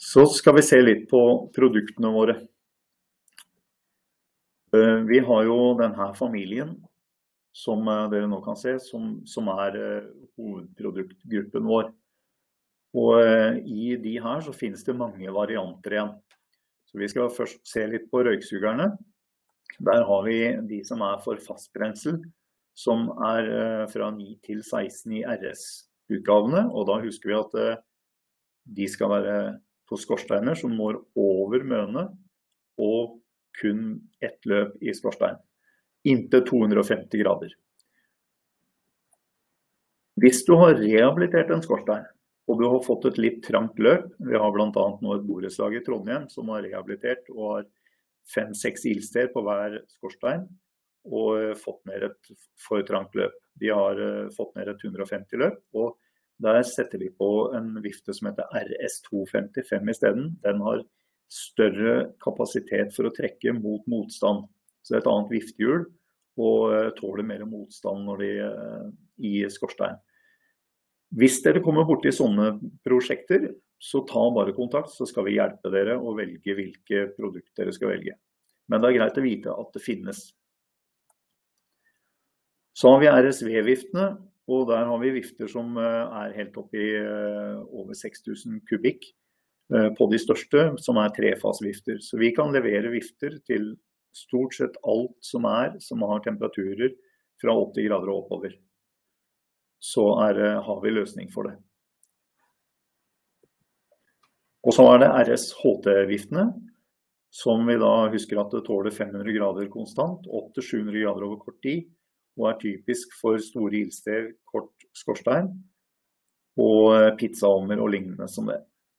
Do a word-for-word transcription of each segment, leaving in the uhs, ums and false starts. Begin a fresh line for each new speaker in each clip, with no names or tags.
Så skal vi se litt på produktene våre. Vi har jo denne familien, som dere nå kan se, som, som er hovedproduktgruppen vår. Og i de her så finnes det mange varianter igjen. Så vi skal først se litt på røyksugerne. Der har vi de som er for fastbrensel, som er fra ni til seksten i R S-utgavene, og da husker vi at de skal være på skorsteiner som når over møne, og kun ett løp i skorstein, inntil to hundre og femti grader. Hvis du har rehabilitert en skorstein, og du har fått et litt trangt løp, vi har blant annet nå et borettslag i Trondheim som har rehabilitert og har fem-seks ildsteder på hver skorstein, og fått ned et for trangt løp. De har fått ned et hundre og femti løp, og der setter vi på en vifte som heter R S to femtifem i stedet. Den har større kapasitet for å trekke mot motstand. Så det er et annet viftehjul, og tåler mer motstand når de i skorstein. Hvis dere kommer bort i sånne prosjekter, så ta bare kontakt, så skal vi hjelpe dere å velge hvilke produkter dere skal velge. Men det er greit å vite at det finnes. Så har vi R S V-viftene, og der har vi vifter som er helt opp i over seks tusen kubikk på de største, som er trefasvifter. Så vi kan levere vifter til stort sett alt som er, som har temperaturer fra åtti grader og oppover. Så er, har vi løsning for det. Og så er det R S H T-viftene, som vi da husker at det tåler fem hundre grader konstant, opp til sju hundre grader over kort tid, og er typisk for store ildsteder, kort skorstein, og pizzaovner og lignende som det.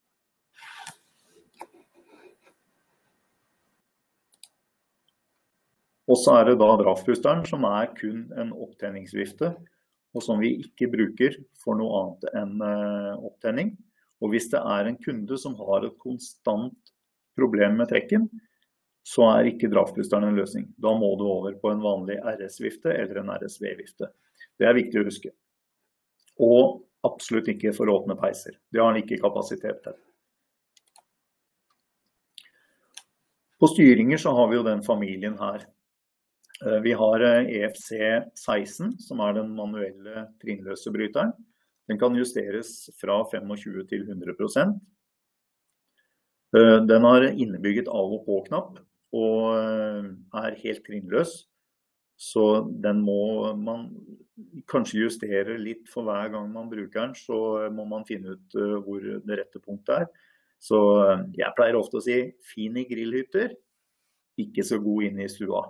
Og så er det da draftpusteren, som er kun en opptenningsvifte, og som vi ikke bruker for noe annet enn opptenning. Og hvis det er en kunde som har et konstant problem med trekken, så er ikke draftpusteren en løsning. Da må du over på en vanlig R S-vifte eller en R S V-vifte. Det er viktig å huske. Og absolutt ikke for åpne peiser. Det har den ikke kapasitet til. På styringer så har vi jo den familien her. Vi har E F C seksten, som er den manuelle trinnløse bryteren. Den kan justeres fra tjuefem til hundre prosent. Den har innebygget av- og på-knapp, og er helt trinnløs. Så den må man kanskje justere litt for hver gang man bruker den, så må man finne ut hvor det rette punktet er. Så jeg pleier ofte å si, fin i grillhytter, ikke så god inne i stua.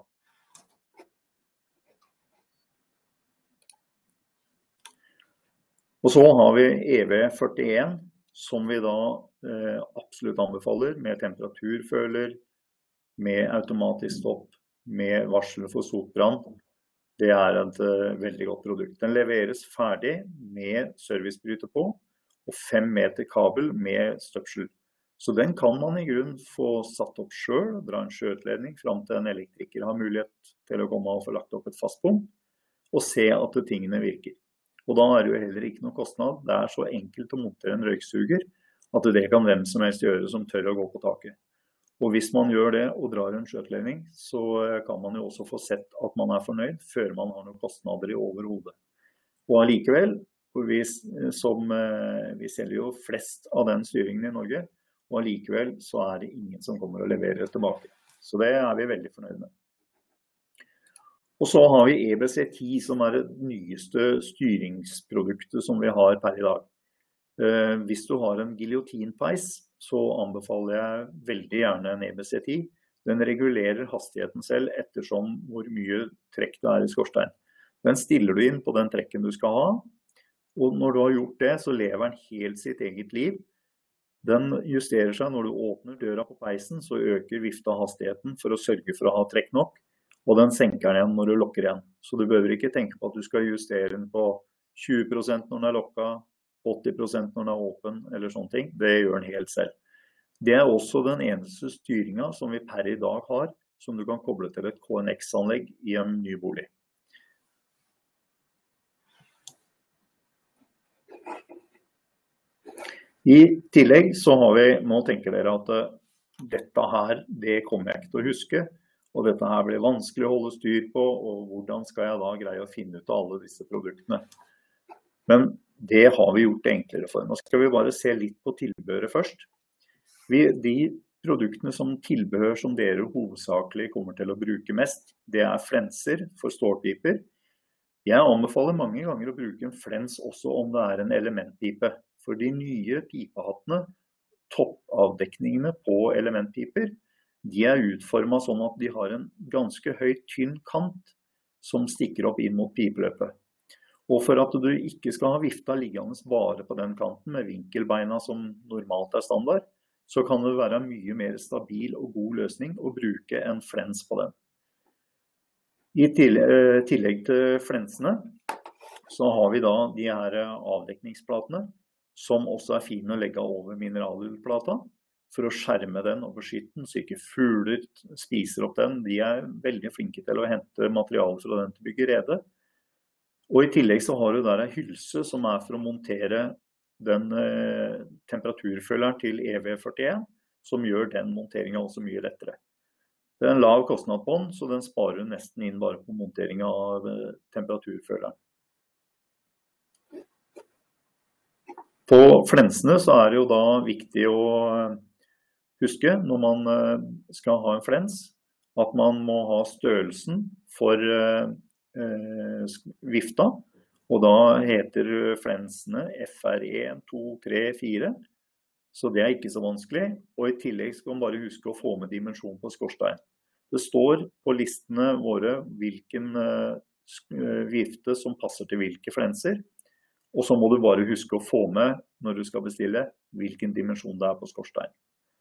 Og så har vi E V førtien, som vi da eh, absolutt anbefaler, med temperaturføler, med automatisk stopp, med varsel for sotbrann. Det er et uh, veldig godt produkt. Den leveres ferdig med servicebryter på, og fem meter kabel med støpsel. Så den kan man i grunn få satt opp selv, dra en skjøtledning frem til en elektriker har mulighet til å komme og få lagt opp et fast punkt, og se at tingene virker. Og da er det jo heller ikke noe kostnad. Det er så enkelt å montere en røyksuger, at det kan hvem som helst gjøre som tør å gå på taket. Og hvis man gjør det og drar en skjøtledning, så kan man jo også få sett at man er fornøyd, før man har noen kostnader i overhodet. Og allikevel, vi, som, vi selger jo flest av den styringen i Norge, og allikevel så er det ingen som kommer og leverer tilbake. Så det er vi veldig fornøyd med. Og så har vi E B C ti, som er det nyeste styringsproduktet som vi har per i dag. Eh, hvis du har en giljotinpeis, så anbefaler jeg veldig gjerne en E B C ti. Den regulerer hastigheten selv ettersom hvor mye trekk det er i skorstein. Den stiller du inn på den trekken du skal ha, og når du har gjort det, så lever den helt sitt eget liv. Den justerer seg når du åpner døra på peisen, så øker vifta hastigheten for å sørge for å ha trekk nok. Og den senker den igjen når du lukker igjen. Så du behøver ikke tenke på at du skal justere den på tjue prosent når den er lukket, åtti prosent når den er åpen, eller sånne ting. Det gjør den helt selv. Det er også den eneste styringen som vi per i dag har, som du kan koble til et K N X-anlegg i en ny bolig. I tillegg så har vi, nå tenker dere at dette her, det kommer jeg ikke til å huske, og dette her blir vanskelig å holde styr på, og hvordan skal jeg da greie å finne ut av alle disse produktene? Men det har vi gjort det enklere for. Nå skal vi bare se litt på tilbehøret først. Vi, de produktene som tilbehør som dere hovedsakelig kommer til å bruke mest, det er flenser for stålpiper. Jeg anbefaler mange ganger å bruke en flens også om det er en elementpipe. For de nye pipehattene, toppavdekningene på elementpiper, de er utformet sånn at de har en ganske høy, tynn kant som stikker opp inn mot pipeløpet. Og for at du ikke skal ha vifta liggende bare på den kanten med vinkelbeina som normalt er standard, så kan det være mye mer stabil og god løsning å bruke en flens på den. I tillegg til flensene så har vi da de her avdekningsplatene, som også er fine å legge over mineralullplata, for å skjerme den og beskytte den, så ikke fugler spiser opp den. De er veldig flinke til å hente materiale fra den til å bygge rede. Og i tillegg så har du der en hylse som er for å montere den eh, temperaturføleren til E V førtien, som gjør den monteringen også mye lettere. Det er en lav kostnad på den, så den sparer nesten inn bare på monteringen av eh, temperaturføleren. På flensene så er det jo da viktig å huske, når man skal ha en flens, at man må ha størrelsen for eh, vifta, og da heter flensene F R en, to, tre, fire, så det er ikke så vanskelig, og i tillegg skal man bare huske å få med dimensjon på skorstein. Det står på listene våre hvilken eh, vifte som passer til hvilke flenser, og så må du bare huske å få med, når du skal bestille, hvilken dimensjon det er på skorstein.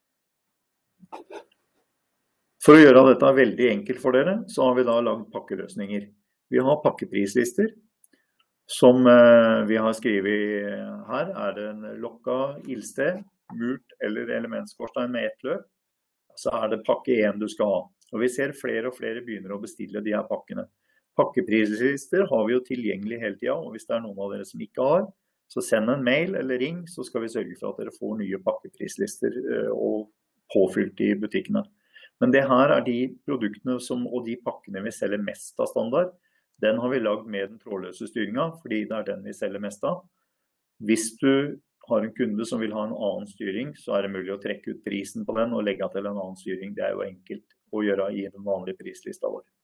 For å gjøre dette veldig enkelt for dere, så har vi da laget pakkeløsninger. Vi har pakkeprislister, som eh, vi har skrevet her. Er det en lokka ildsted, murt eller elementskorstein med ett løp, så er det pakke én du skal ha. Og vi ser flere og flere begynner å bestille de her pakkene. Pakkeprislister har vi jo tilgjengelig hele tiden, og hvis det er noen av dere som ikke har, så send en mail eller ring, så skal vi sørge for at dere får nye pakkeprislister og påfylt i butikkene. Men det her er de produktene som, og de pakkene vi selger mest av standard. Den har vi lagd med den trådløse styringen, fordi det er den vi selger mest av. Hvis du har en kunde som vil ha en annen styring, så er det mulig å trekke ut prisen på den og legge til en annen styring. Det er jo enkelt å gjøre i den vanlige prislista vår.